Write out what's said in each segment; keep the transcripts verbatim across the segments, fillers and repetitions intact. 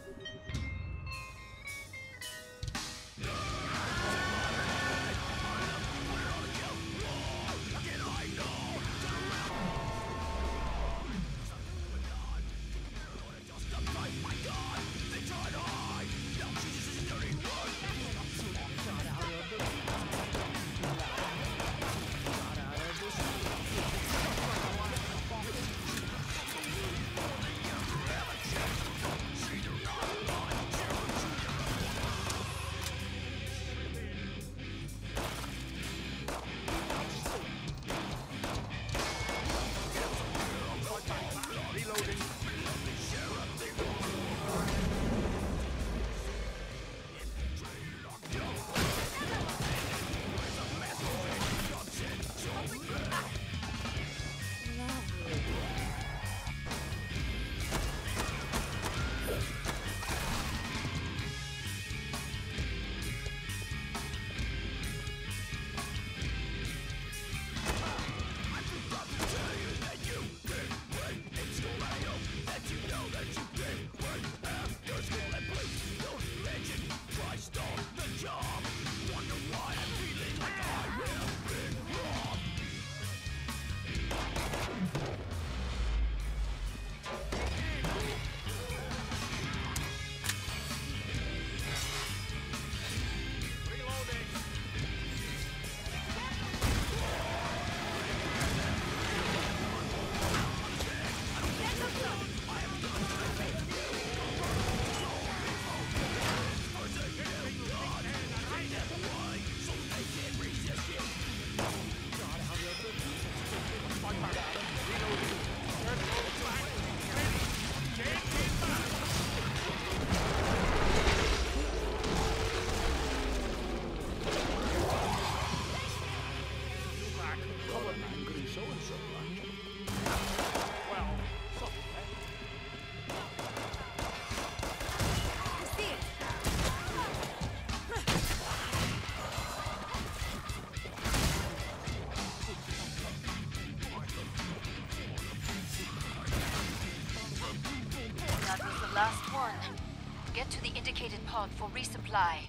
Last one. Get to the indicated pod for resupply.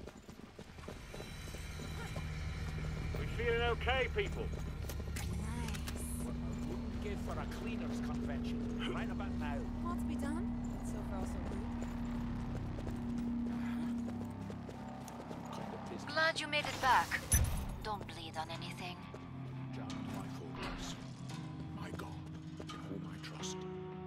We feeling okay, people? Nice. What I wouldn't give for a cleaners convention right about now. What's be done? So far, so good. Glad you made it back. Don't bleed on anything. Jammed my focus. My God, in whom I trust.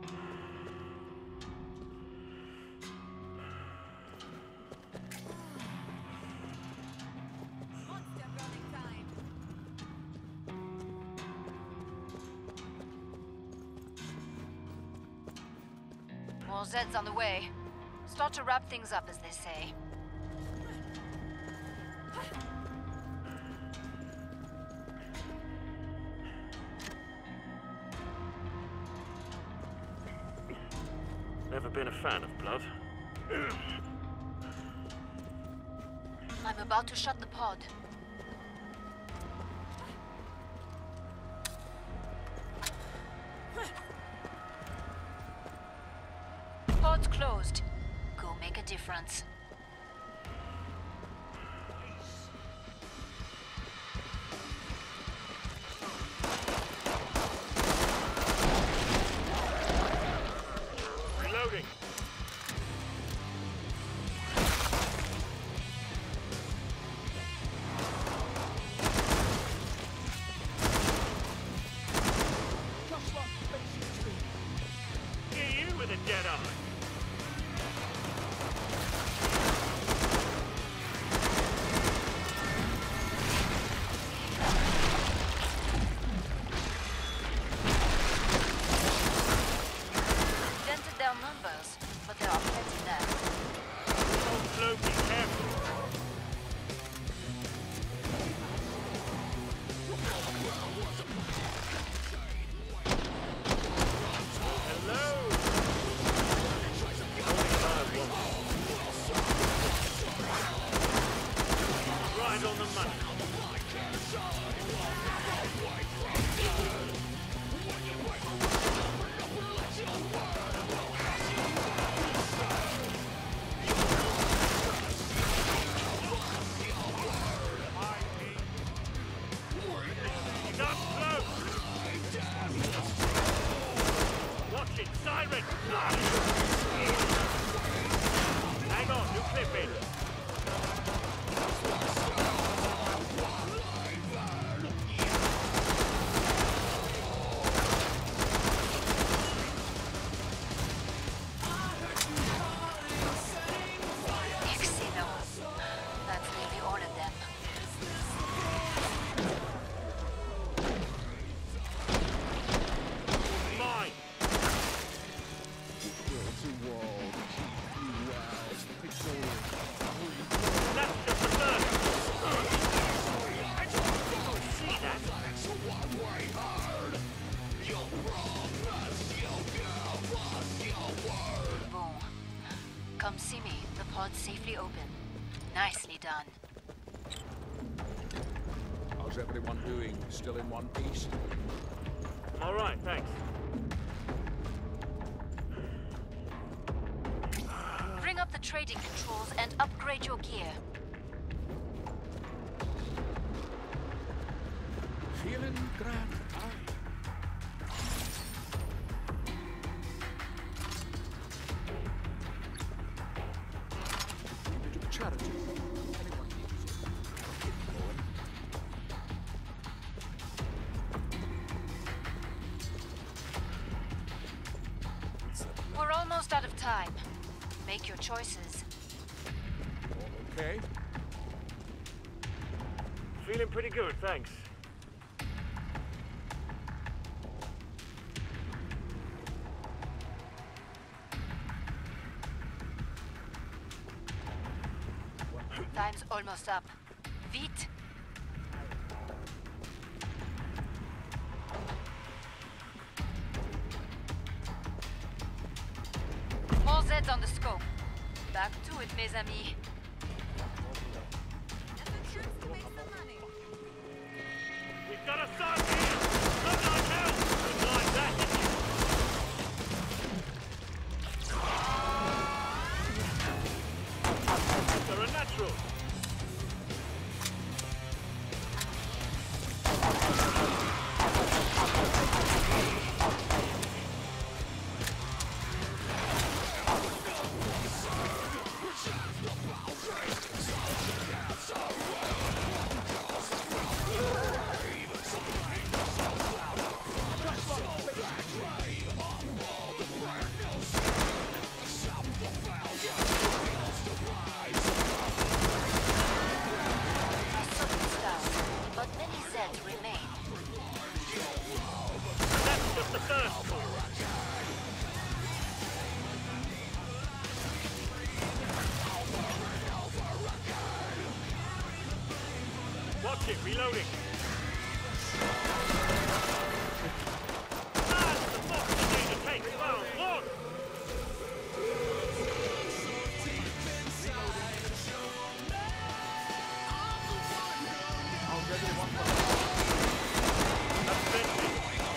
More zeds on the way. Start to wrap things up, as they say. Never been a fan of blood. I'm about to shut the pod. Pod's closed. Go make a difference. Reloading. Just like basic training. Hear you with a dead eye. Dented their numbers, but there are plenty left. Uploude, be careful. Hello. Hang on, new clip in. That's nearly all of them. Mine. That's just the first. See that? Boom. Come see me. The pod's safely open. Nicely done. How's everyone doing? Still in one piece? All right, thanks. Bring up the trading controls and upgrade your gear. Feeling grand, aye. Need to do charity. Anyone needs it. Keep going. We're almost out of time. Make your choices. Okay. Feeling pretty good, thanks. Time's almost up. Vite! More zeds on the scope. Back to it, mes amis. We've got a start here! Not like hell! Good like that, didn't you? They're a natural. But many zeds remain. That's just the first call. Watch it, reloading. Ah, the box is going to take round one. How's everyone? That's finished.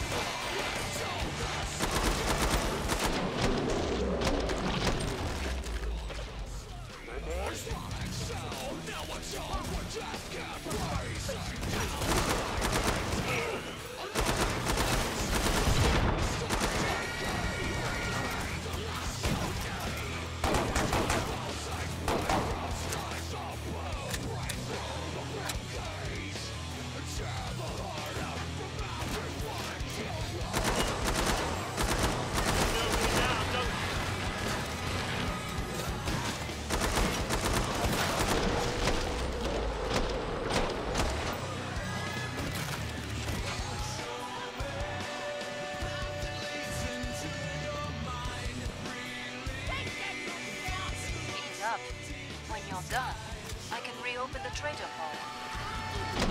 Ease up. When you're done, I can reopen the trader pod.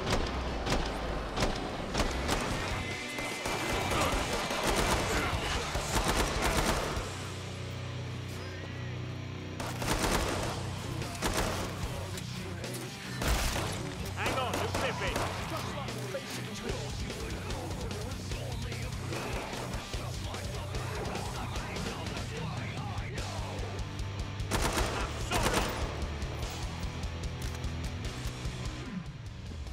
Hang on, new clip in. Sort of.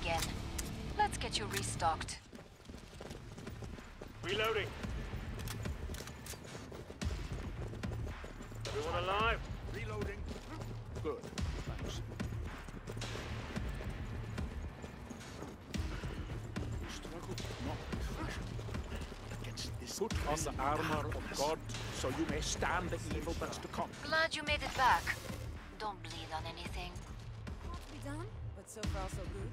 again. Let's get you restocked. Reloading. Everyone alive? Reloading. Good. Thanks. Struggle not with fashion. Against this put on the armor of God, so you may stand the evil that's to come. Glad you made it back. Don't bleed on anything. Not to be done, but so far so good.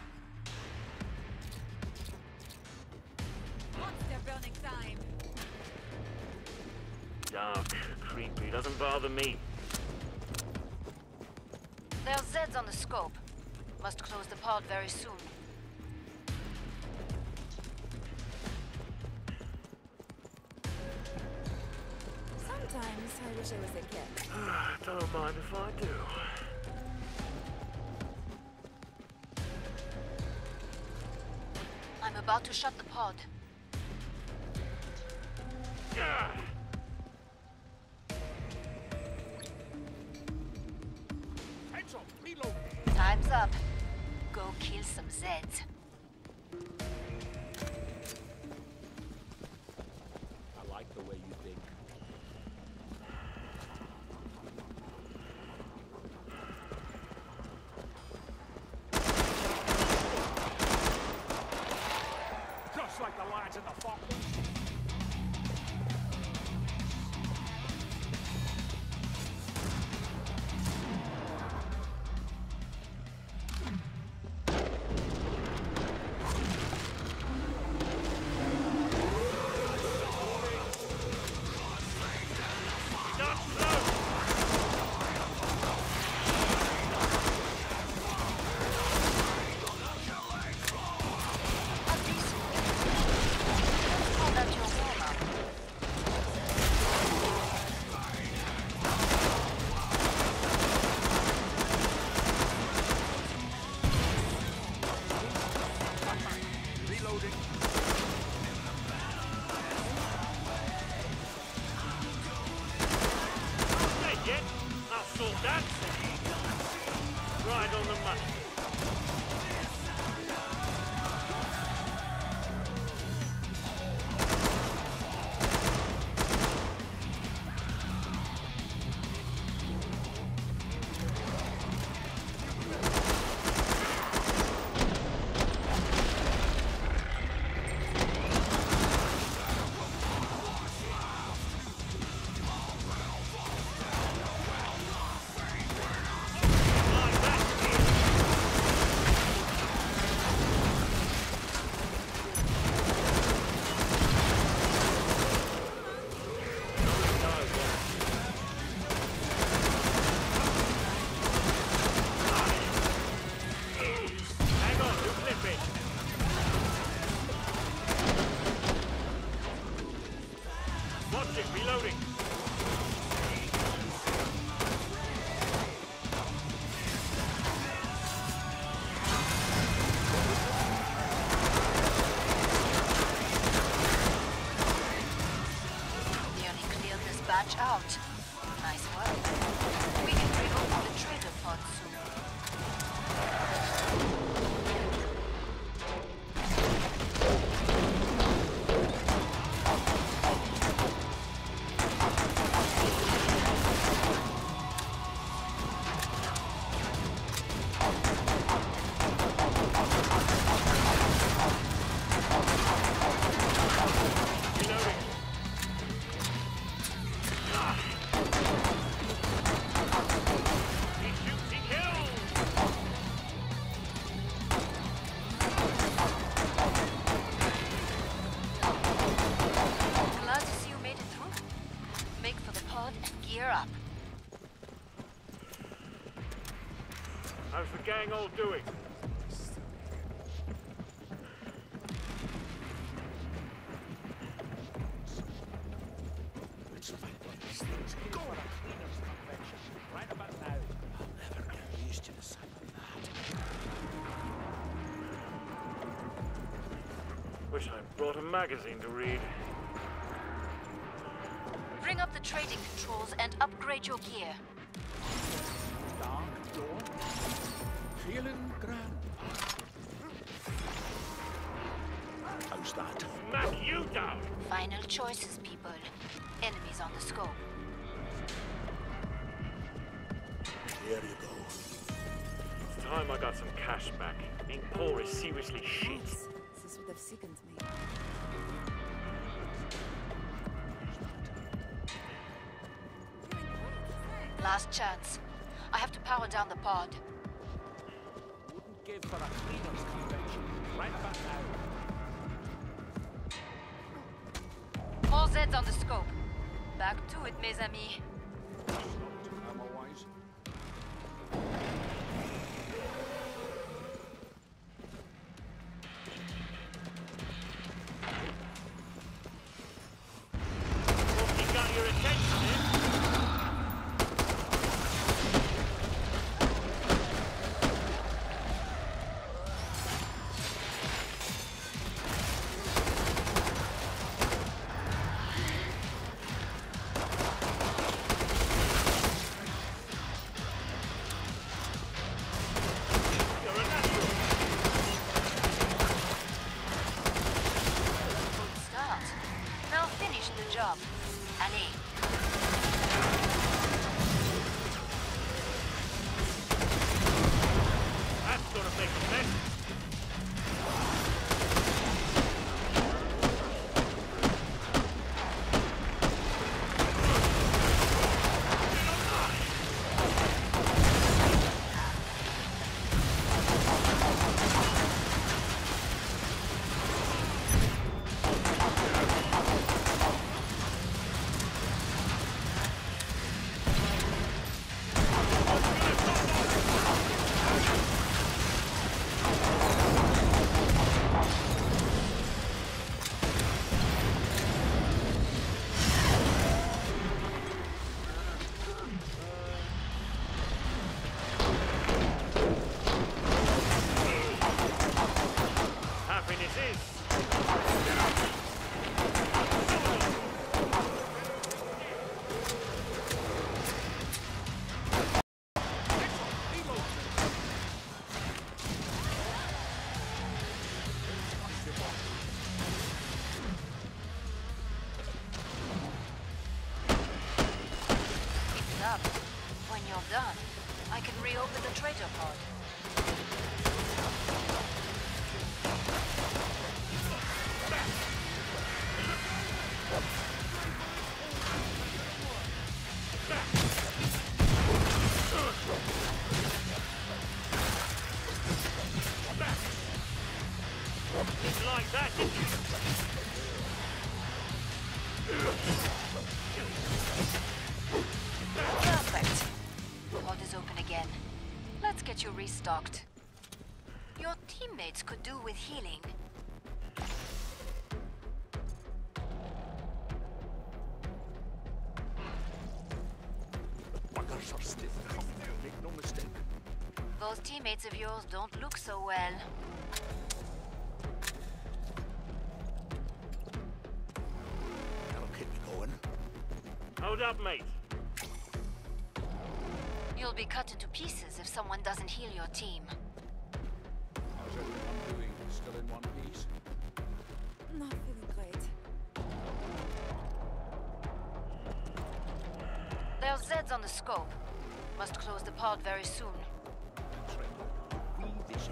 Monster burning time. Dark, creepy, doesn't bother me. There's zeds on the scope. Must close the pod very soon. Sometimes I wish I was a kid. Don't mind if I do. I'm about to shut the pod. Ah! Heads up. Reload. Time's up. Go kill some zeds. I like the way you think. Just like the lads in the Falklands. Stop slow! A decent Let's call that your warm-up. Reloading. Dead yet? I'll sort that. Right on the money. Like that. Hang on, you flip it. Watch it, reloading. Nearly cleared this batch out. Nice work. We can reopen the trader pod soon. Reloading. He shoots, he kills! Glad to see you made it through. Make for the pod and gear up. How's the gang all doing? Let's fight these things. Go on a cleaner's convention. Right about now. I'll never get used to the sight of that. Wish I brought a magazine to read. Bring up the trading controls and upgrade your gear. Dark dawn. Feeling grand. you down! Final choices, people. Enemies on the scope. There you go. It's time I got some cash back. Being poor is seriously shit. This would have sickened me. Last chance. I have to power down the pod. Wouldn't give for a cleaner's convention. Right about now. All Zeds on the scope. Back to it, mes amis. Ammo-wise. Hope you got your attention, eh? job. Allez. That's gonna make a mess. Up. When you're done, I can reopen the trader pod. Didn't like that, did you? Perfect. Pod is open again. Let's get you restocked. Your teammates could do with healing. Buggers are still coming. Make no mistake. Those teammates of yours don't look so well. That'll keep me going. Hold up, mate. You'll be cut into pieces if someone doesn't heal your team. How's everyone doing? Still in one piece? Not feeling great. There's Zeds on the scope. Must close the pod very soon. That's right. Revisit.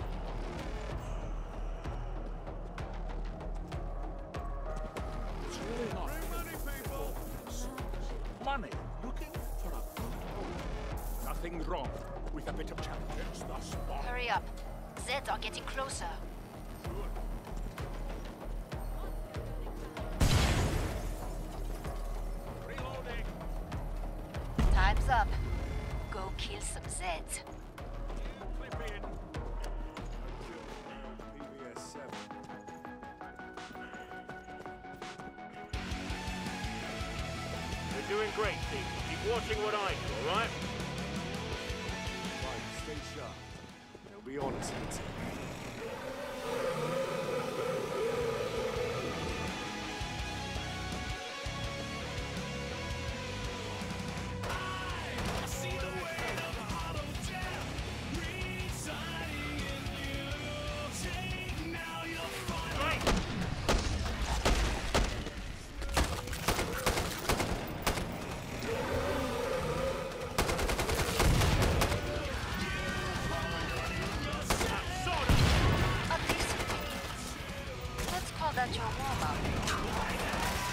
It's really not. Money, people! Money. Looking for a good home. Nothing wrong with a bit of challenges thus far. Hurry up. Zeds are getting closer. Reloading. Time's up. Go kill some Zeds. Clip in. P B S seven. We're doing great, Steve. Keep watching what I do, all right? Right, stay sharp. They'll be on us. Great! start your warm-up.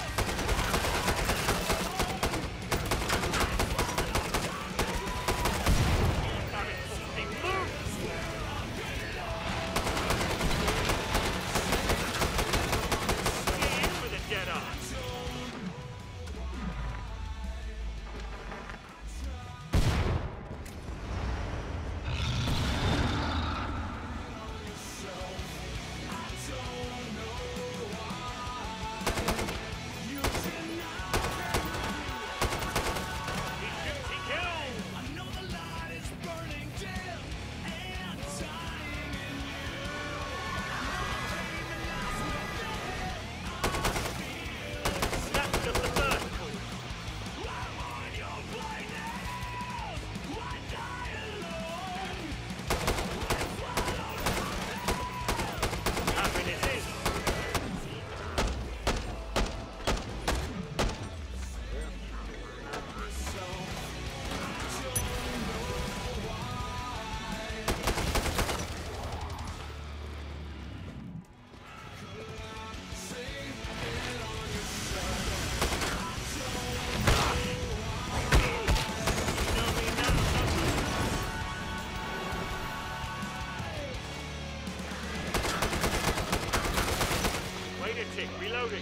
Reloading.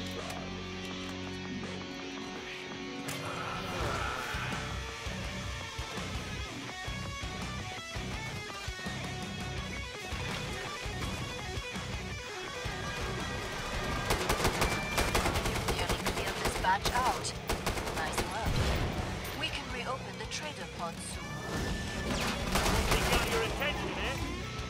Nearly cleared this batch out. Nice work. We can reopen the trader pod soon. We got your attention, eh?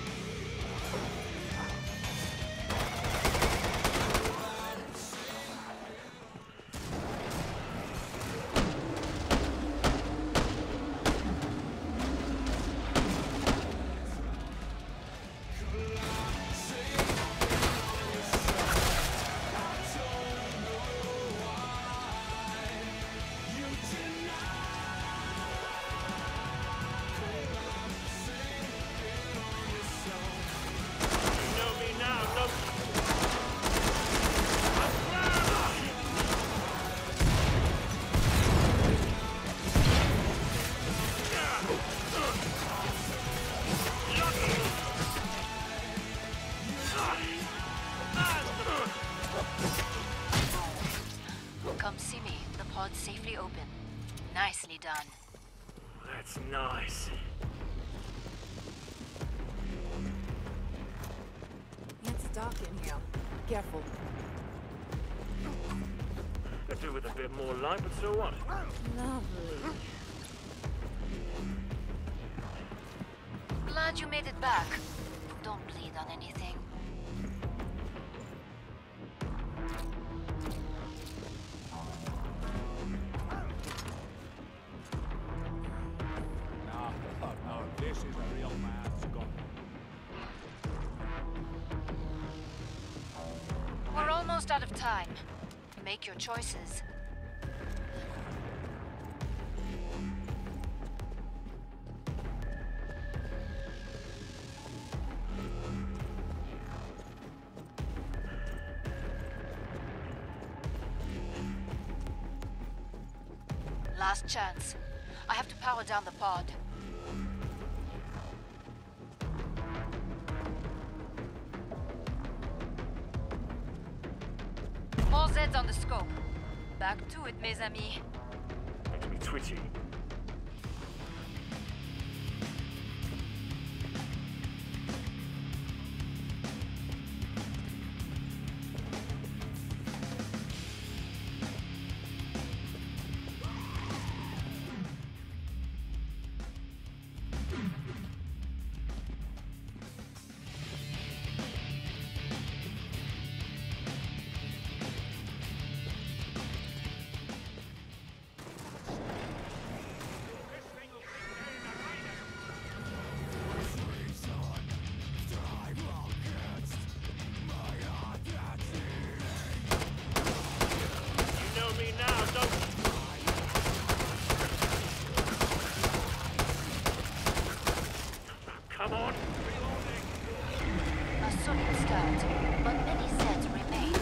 Come see me. The pod's safely open. Nicely done. That's nice. It's dark in here. Careful. Could do with a bit more light, but so what? Lovely. Glad you made it back. Don't bleed on anything. No, oh, no, this is a real man's gun. We're almost out of time. Make your choices. Last chance. I have to power down the pod. More zeds on the scope. Back to it, mes amis. Makes me twitchy. A solid start, but many zeds remain.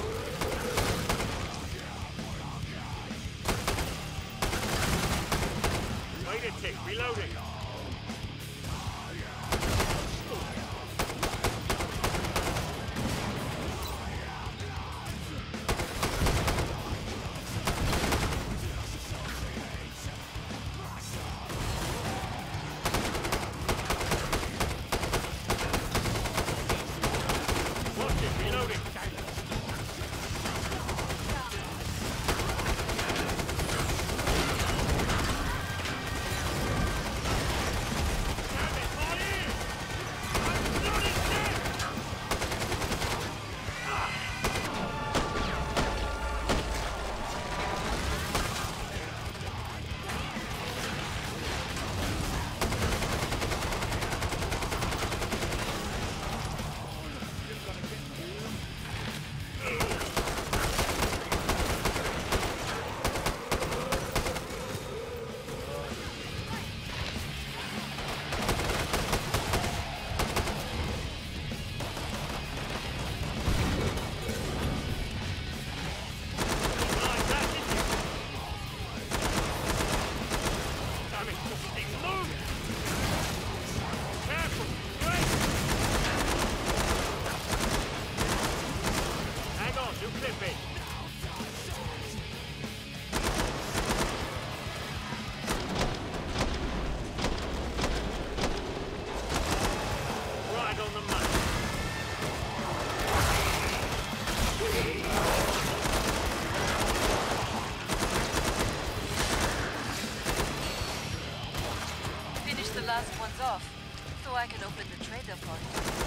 I can open the trader pod.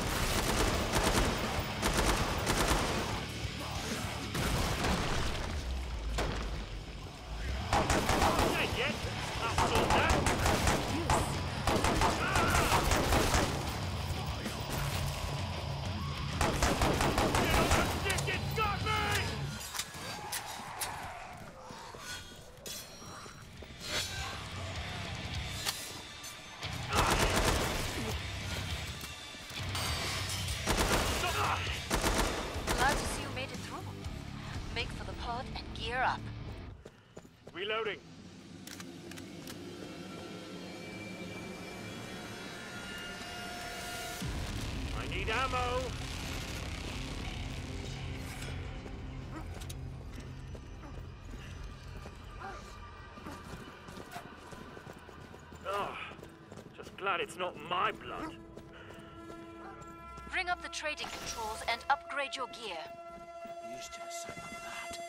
Dead yet? That's all that. Get on the stick, it's got me! Glad to see you made it through. Make for the pod and gear up. Reloading. I need ammo. Oh, just glad it's not my blood. Bring up the trading controls and upgrade your gear. Used to the sound of that.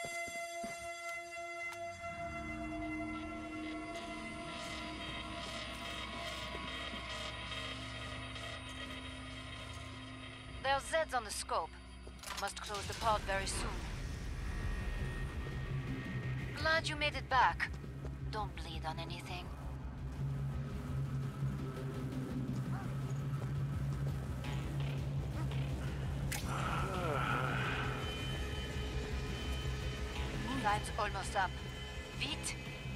There are zeds on the scope. Must close the pod very soon. Glad you made it back. Don't bleed on anything. Time's almost up. Vite!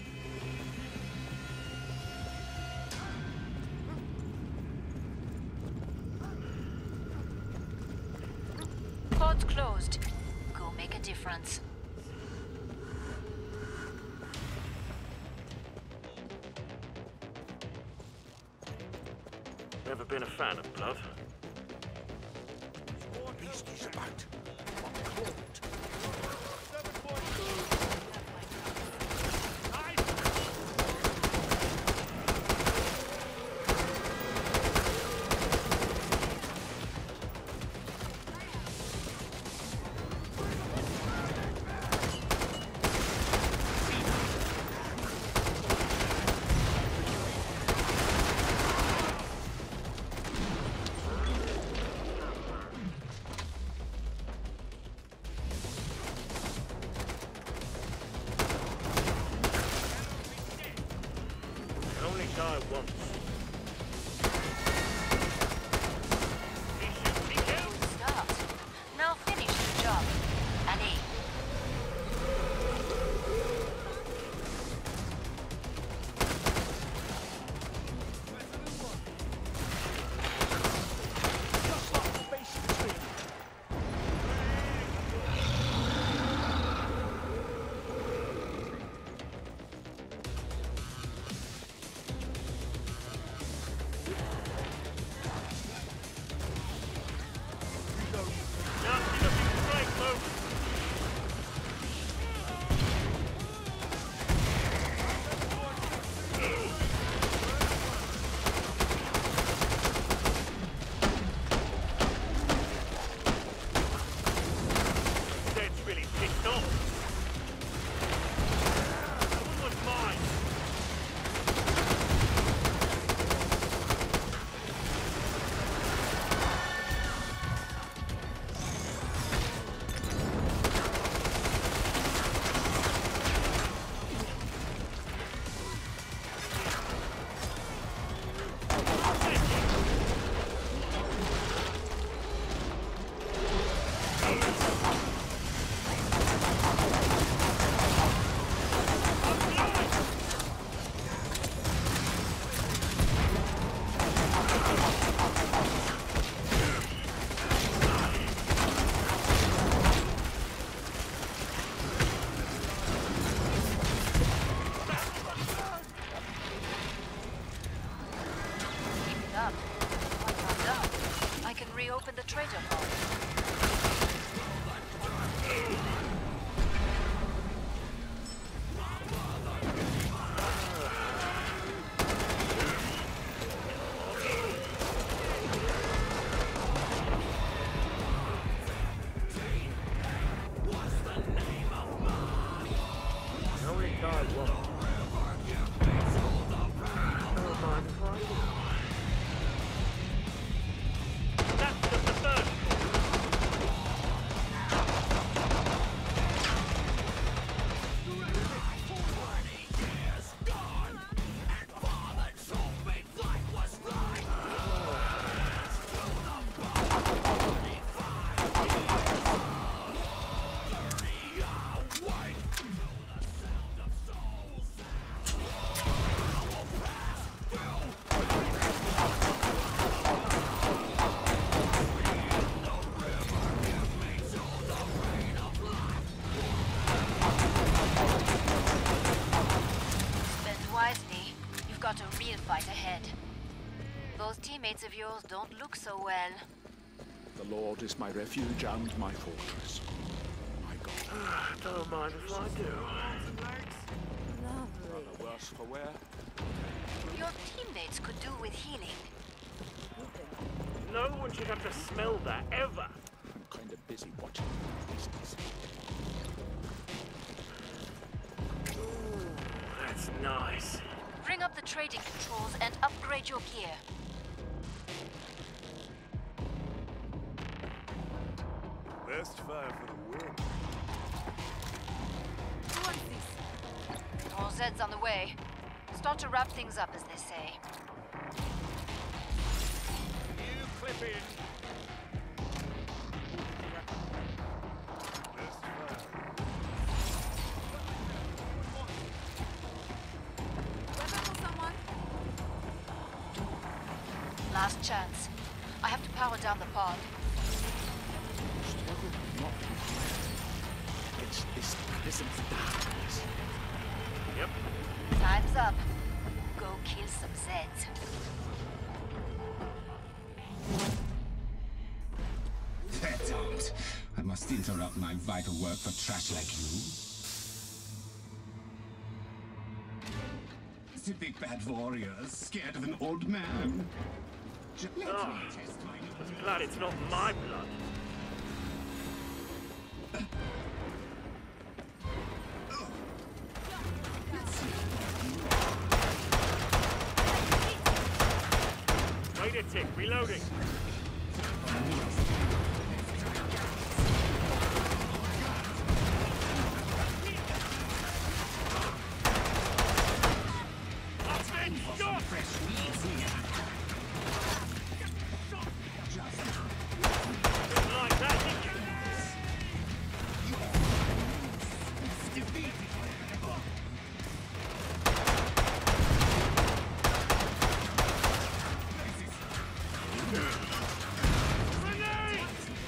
Pod's closed. Go make a difference. Never been a fan of blood. Beast is about. Upload. Only die once. He shoots, he kills. Start. Now finish the job. Allez. Just like the basic training. Nasty looking strike, folks. Zed's really pissed off. That one was mine. Keep it up. Once I'm done, I can reopen the trader pod. Only die once. Never mind if I do. zeds of yours don't look so well. The Lord is my refuge and my fortress. My God. Don't mind if I do. Lovely. The worse for wear. Your teammates could do with healing. No one should have to smell that, ever. I'm kind of busy watching the business. Ooh, that's nice. Bring up the trading controls and upgrade your gear. Best fire for the win. Who wants this? More zeds on the way. Start to wrap things up, as they say. You clip in. Best fire. Weapon for someone? Last chance. I have to power down the pod. Struggle not to be frightened against this peasant darkness. Yep. Time's up. Go kill some zeds. Get out! I must interrupt my vital work for trash like you. Specific bad warriors scared of an old man. Just let Oh. me test my I'm glad it's not my blood. Wait a tick, reloading. I've been shot! fresh meat here. Didn't like that, did you? Defeated. Grenade!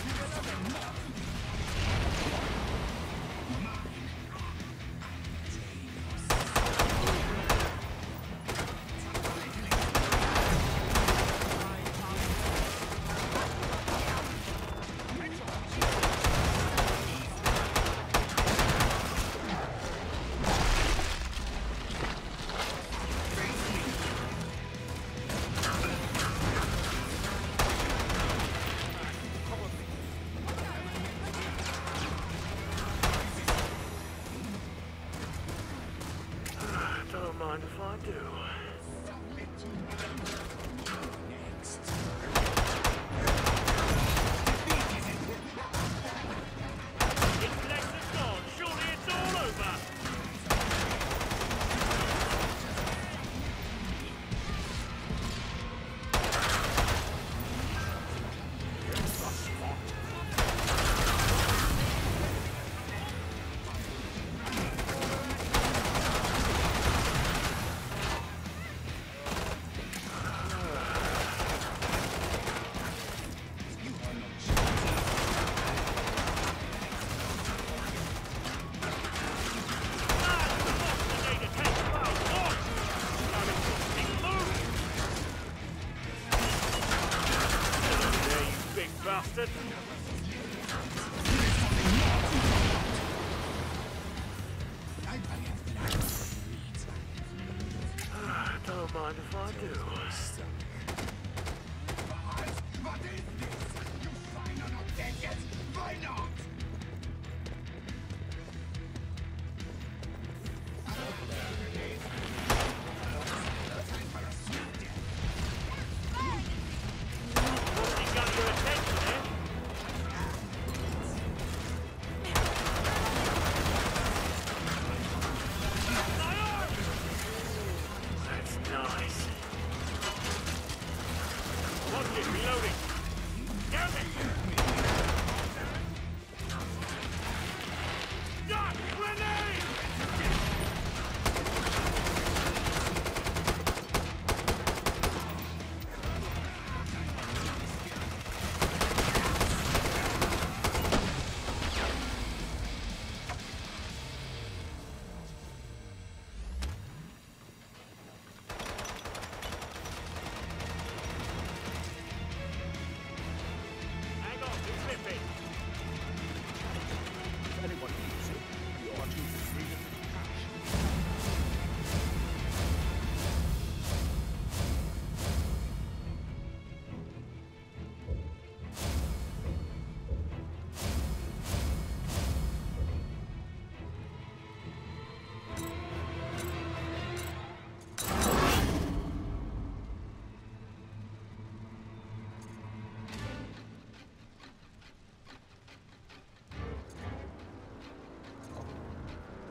Don't mind if I do. Its legs are gone. Surely it's all over. Bastard! Don't mind if I do.